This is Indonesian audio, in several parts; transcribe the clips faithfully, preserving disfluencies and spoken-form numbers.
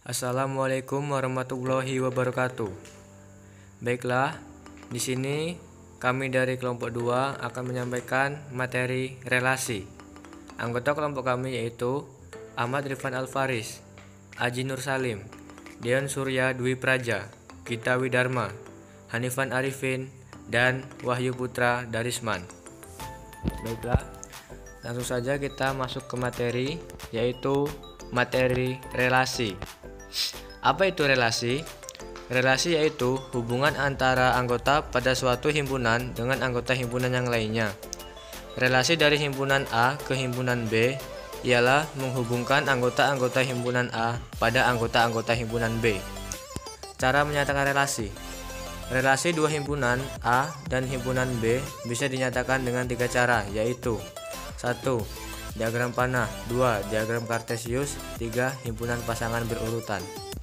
Assalamualaikum warahmatullahi wabarakatuh. Baiklah, di sini kami dari kelompok dua akan menyampaikan materi relasi. Anggota kelompok kami yaitu Ahmad Rifan Alfaris, Aji Nur Salim, Dion Surya Dwi Praja, Gita Widharma, Hanifan Arifin, dan Wahyu Putra Darisman. Baiklah, langsung saja kita masuk ke materi, yaitu materi relasi. Apa itu relasi? Relasi yaitu hubungan antara anggota pada suatu himpunan dengan anggota himpunan yang lainnya. Relasi dari himpunan A ke himpunan B ialah menghubungkan anggota-anggota himpunan A pada anggota-anggota himpunan B. Cara menyatakan relasi. Relasi dua himpunan A dan himpunan B bisa dinyatakan dengan tiga cara, yaitu satu. Diagram panah, dua. Diagram kartesius, tiga. Himpunan pasangan berurutan.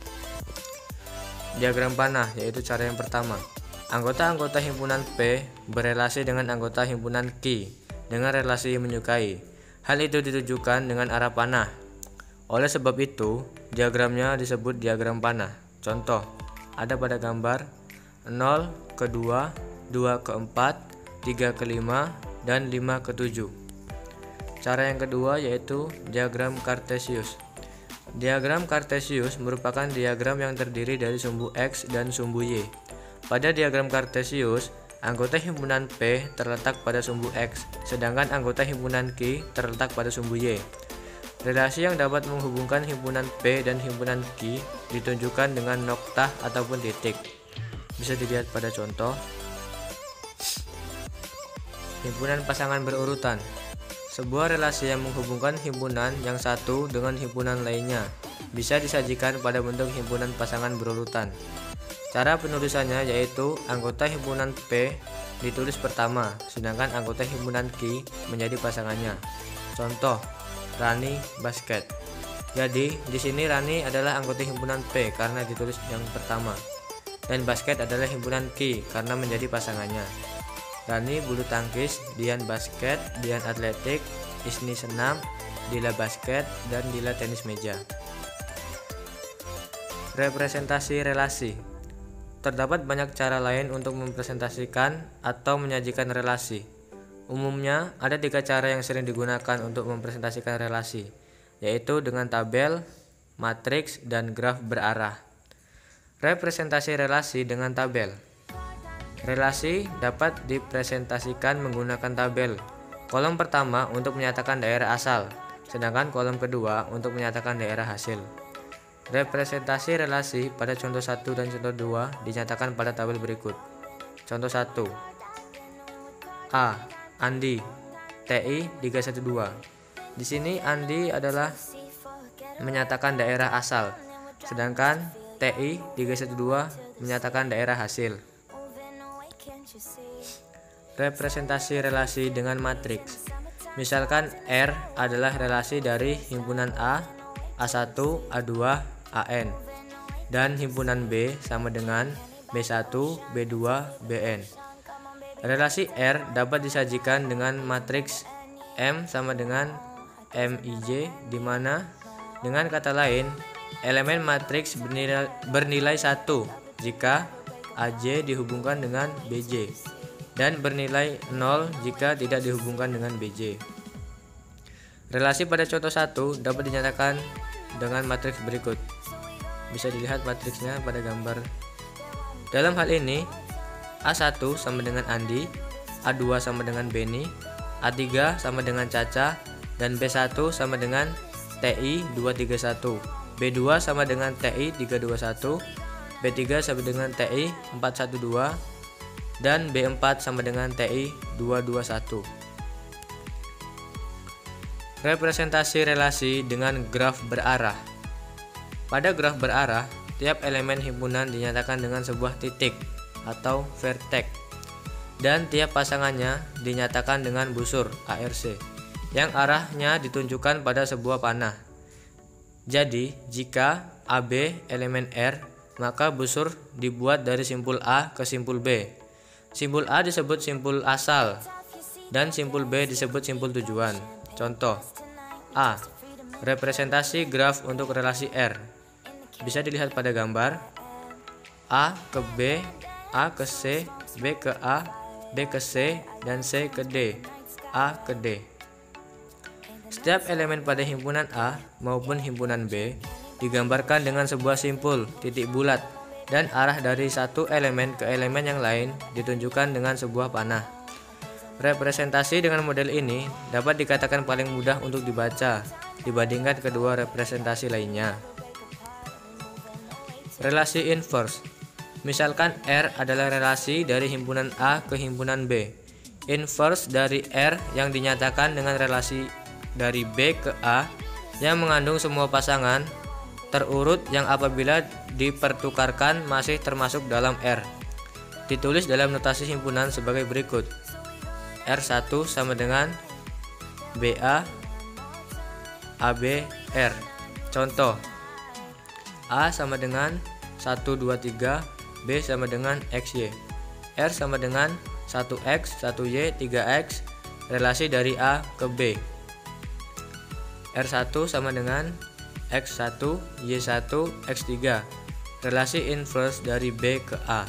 Diagram panah yaitu cara yang pertama. Anggota-anggota himpunan P berelasi dengan anggota himpunan Q dengan relasi menyukai. Hal itu ditujukan dengan arah panah. Oleh sebab itu, diagramnya disebut diagram panah. Contoh, ada pada gambar nol ke dua, dua ke empat, tiga ke lima, dan lima ke tujuh. Cara yang kedua yaitu diagram kartesius. Diagram kartesius merupakan diagram yang terdiri dari sumbu X dan sumbu Y. Pada diagram kartesius, anggota himpunan P terletak pada sumbu X, sedangkan anggota himpunan Q terletak pada sumbu Y. Relasi yang dapat menghubungkan himpunan P dan himpunan Q ditunjukkan dengan noktah ataupun titik. Bisa dilihat pada contoh. Himpunan pasangan berurutan. Sebuah relasi yang menghubungkan himpunan yang satu dengan himpunan lainnya bisa disajikan pada bentuk himpunan pasangan berurutan. Cara penulisannya yaitu anggota himpunan P ditulis pertama, sedangkan anggota himpunan Q menjadi pasangannya. Contoh, Rani basket. Jadi, di sini Rani adalah anggota himpunan P karena ditulis yang pertama, dan basket adalah himpunan Q karena menjadi pasangannya. Rani bulu tangkis, Dian basket, Dian atletik, Isni senam, Dila basket, dan Dila tenis meja. Representasi relasi. Terdapat banyak cara lain untuk mempresentasikan atau menyajikan relasi. Umumnya ada tiga cara yang sering digunakan untuk mempresentasikan relasi, yaitu dengan tabel, matriks, dan graf berarah. Representasi relasi dengan tabel. Relasi dapat dipresentasikan menggunakan tabel. Kolom pertama untuk menyatakan daerah asal, sedangkan kolom kedua untuk menyatakan daerah hasil. Representasi relasi pada contoh satu dan contoh dua dinyatakan pada tabel berikut. Contoh satu. A. Andi, T I tiga satu dua. Di sini Andi adalah menyatakan daerah asal, sedangkan T I tiga satu dua menyatakan daerah hasil. Representasi relasi dengan matriks. Misalkan R adalah relasi dari himpunan A, A satu, A dua, A N, dan himpunan B sama dengan B satu, B dua, B N. Relasi R dapat disajikan dengan matriks M sama dengan M I J, di mana dengan kata lain elemen matriks bernilai, bernilai satu jika A J dihubungkan dengan B J dan bernilai nol jika tidak dihubungkan dengan B J. Relasi pada contoh satu dapat dinyatakan dengan matriks berikut. Bisa dilihat matriksnya pada gambar. Dalam hal ini, A satu sama dengan Andi, A dua sama dengan Beni, A tiga sama dengan Caca, dan B satu sama dengan T I dua tiga satu, B dua sama dengan T I tiga dua satu, B tiga sama dengan T I empat satu dua, dan B empat sama dengan T I dua dua satu. Representasi relasi dengan graf berarah. Pada graf berarah, tiap elemen himpunan dinyatakan dengan sebuah titik atau vertex, dan tiap pasangannya dinyatakan dengan busur A R C yang arahnya ditunjukkan pada sebuah panah. Jadi, jika A B elemen R, maka busur dibuat dari simpul A ke simpul B. Simpul A disebut simpul asal dan simpul B disebut simpul tujuan. Contoh A. Representasi graf untuk relasi R. bisa dilihat pada gambar. A ke B, A ke C, B ke A, B ke C, dan C ke D, A ke D. Setiap elemen pada himpunan A maupun himpunan B digambarkan dengan sebuah simpul titik bulat, dan arah dari satu elemen ke elemen yang lain ditunjukkan dengan sebuah panah. Representasi dengan model ini dapat dikatakan paling mudah untuk dibaca dibandingkan kedua representasi lainnya. Relasi inverse. Misalkan R adalah relasi dari himpunan A ke himpunan B. Inverse dari R yang dinyatakan dengan relasi dari B ke A yang mengandung semua pasangan terurut yang apabila dipertukarkan masih termasuk dalam R. Ditulis dalam notasi himpunan sebagai berikut. R satu sama dengan B A, A B, R. Contoh, A sama dengan satu, dua, tiga, B sama dengan X Y. R sama dengan satu X, satu Y, tiga X, relasi dari A ke B. R satu sama dengan X satu, Y satu, X tiga, relasi inverse dari B ke A.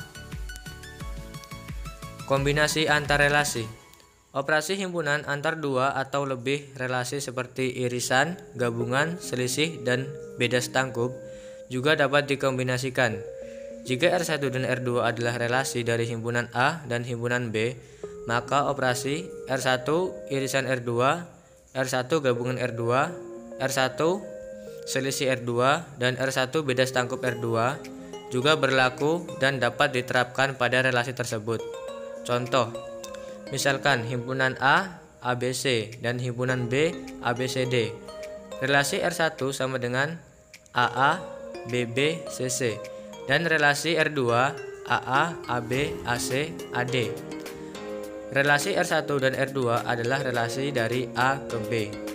Kombinasi antar relasi. Operasi himpunan antar dua atau lebih relasi seperti irisan, gabungan, selisih, dan beda setangkup juga dapat dikombinasikan. Jika R satu dan R dua adalah relasi dari himpunan A dan himpunan B, maka operasi R satu irisan R dua, R satu gabungan R dua, R satu selisih R dua, dan R satu beda setangkup R dua juga berlaku dan dapat diterapkan pada relasi tersebut. Contoh, misalkan himpunan A, A B C, dan himpunan B, A B C D. Relasi R satu sama dengan A A, B B, C C, dan relasi R dua, A A, A B, A C, A D. Relasi R satu dan R dua adalah relasi dari A ke B.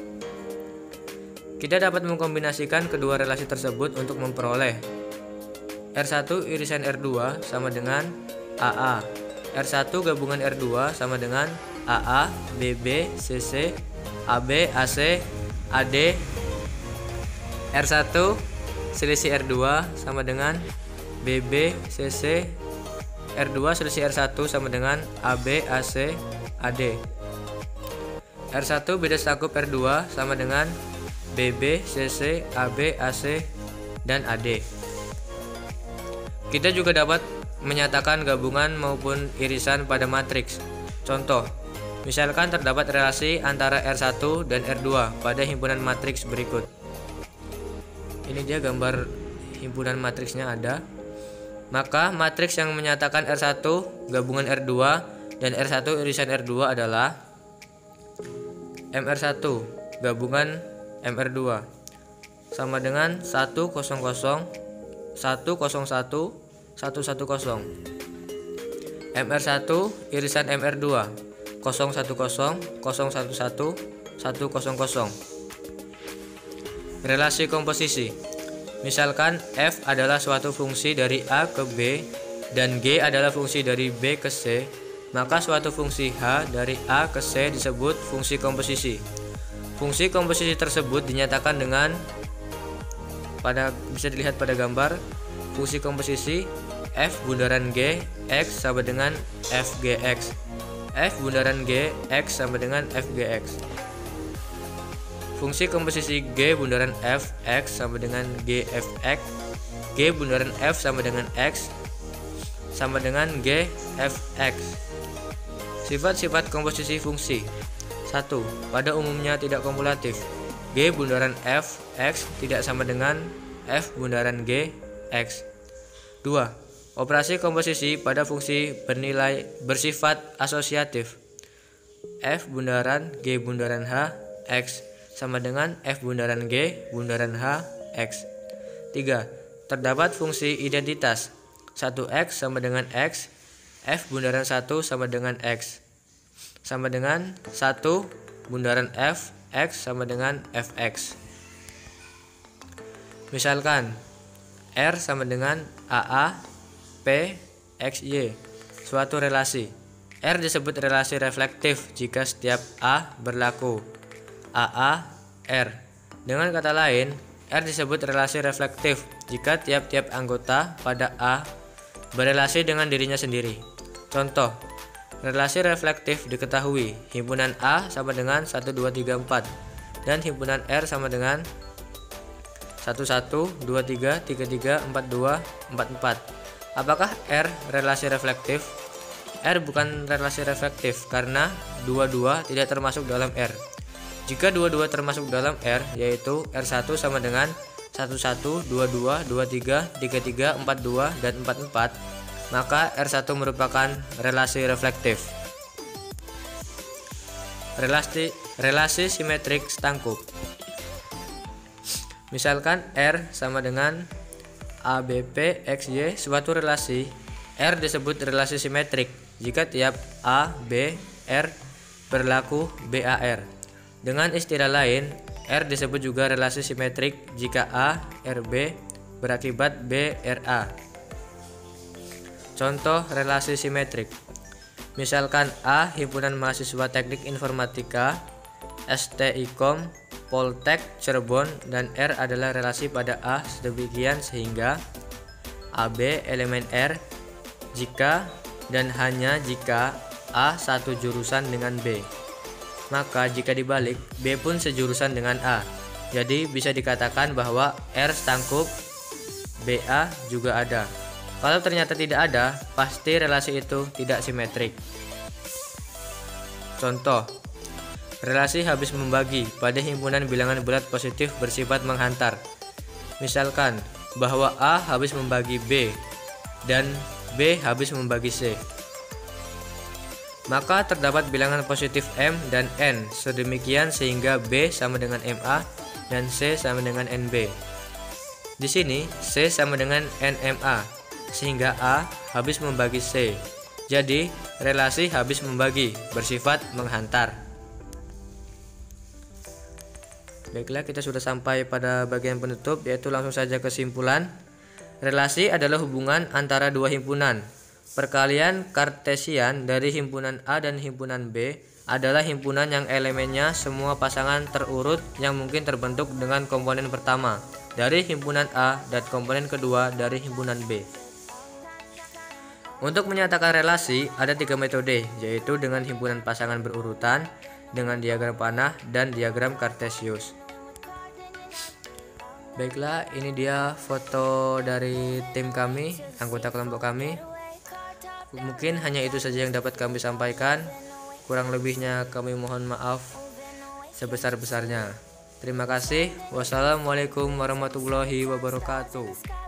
Kita dapat mengkombinasikan kedua relasi tersebut untuk memperoleh R satu irisan R dua sama dengan A A. R satu gabungan R dua sama dengan A A, B B, C C, A B, A C, A D. R satu selisih R dua sama dengan B B, C C, R dua selisih R satu sama dengan A B, A C, A D. R satu beda setangkup R dua sama dengan B B, C C, A B, A C, dan A D. Kita juga dapat menyatakan gabungan maupun irisan pada matriks. Contoh, misalkan terdapat relasi antara R satu dan R dua pada himpunan matriks berikut. Ini dia gambar himpunan matriksnya ada. Maka matriks yang menyatakan R satu gabungan R dua dan R satu irisan R dua adalah M R satu gabungan M R dua sama dengan satu nol nol, satu nol satu, satu satu nol. M R satu irisan M R dua nol satu nol, nol satu satu, satu nol nol. Relasi komposisi. Misalkan F adalah suatu fungsi dari A ke B dan G adalah fungsi dari B ke C, maka suatu fungsi H dari A ke C disebut fungsi komposisi. Fungsi komposisi tersebut dinyatakan dengan pada bisa dilihat pada gambar. Fungsi komposisi F bundaran G X sama dengan F G X. F bundaran G X sama dengan F G X. Fungsi komposisi G bundaran F X sama dengan G F X. G bundaran F sama dengan X sama dengan G F X. Sifat-sifat komposisi fungsi. satu. Pada umumnya tidak kumulatif. G bundaran F X tidak sama dengan F bundaran G X. dua. Operasi komposisi pada fungsi bernilai bersifat asosiatif. F bundaran G bundaran H X sama dengan F bundaran G bundaran H X. tiga. Terdapat fungsi identitas. satu X sama dengan X, F bundaran satu sama dengan X sama dengan satu bundaran F X sama dengan F X. Misalkan R sama dengan A A P X Y, suatu relasi. R disebut relasi reflektif jika setiap A berlaku A A R. Dengan kata lain, R disebut relasi reflektif jika tiap-tiap anggota pada A berelasi dengan dirinya sendiri. Contoh, relasi reflektif diketahui himpunan A sama dengan satu, dua, tiga, empat dan himpunan R sama dengan satu, satu, dua, tiga, tiga, tiga, empat, dua, empat, empat. Apakah R relasi reflektif? R bukan relasi reflektif karena dua dua tidak termasuk dalam R. Jika dua dua termasuk dalam R, yaitu R satu sama dengan satu satu, dua dua, dua tiga, tiga tiga, empat dua, dan empat empat, maka R satu merupakan relasi reflektif. Relasi, relasi simetrik stangkup. Misalkan R sama dengan A B P X Y suatu relasi, R disebut relasi simetrik jika tiap A, B, R berlaku B A R. Dengan istilah lain, R disebut juga relasi simetrik jika A, R B berakibat B, R A. Contoh relasi simetrik. Misalkan A himpunan mahasiswa Teknik Informatika, S T I Kom, Poltek Cirebon, dan R adalah relasi pada A sedemikian sehingga A B elemen R jika dan hanya jika A satu jurusan dengan B. Maka jika dibalik, B pun sejurusan dengan A. Jadi bisa dikatakan bahwa R stangkup B A juga ada. Kalau ternyata tidak ada, pasti relasi itu tidak simetrik. Contoh, relasi habis membagi pada himpunan bilangan bulat positif bersifat menghantar. Misalkan bahwa A habis membagi B dan B habis membagi C. Maka terdapat bilangan positif M dan N sedemikian sehingga B sama dengan M A dan C sama dengan N B. Di sini C sama dengan N M A sehingga A habis membagi C. Jadi relasi habis membagi bersifat menghantar. Baiklah, kita sudah sampai pada bagian penutup, yaitu langsung saja kesimpulan. Relasi adalah hubungan antara dua himpunan. Perkalian Kartesian dari himpunan A dan himpunan B adalah himpunan yang elemennya semua pasangan terurut yang mungkin terbentuk dengan komponen pertama dari himpunan A dan komponen kedua dari himpunan B. Untuk menyatakan relasi ada tiga metode, yaitu dengan himpunan pasangan berurutan, dengan diagram panah, dan diagram Kartesius. Baiklah, ini dia foto dari tim kami, anggota kelompok kami. Mungkin hanya itu saja yang dapat kami sampaikan. Kurang lebihnya kami mohon maaf sebesar-besarnya. Terima kasih. Wassalamualaikum warahmatullahi wabarakatuh.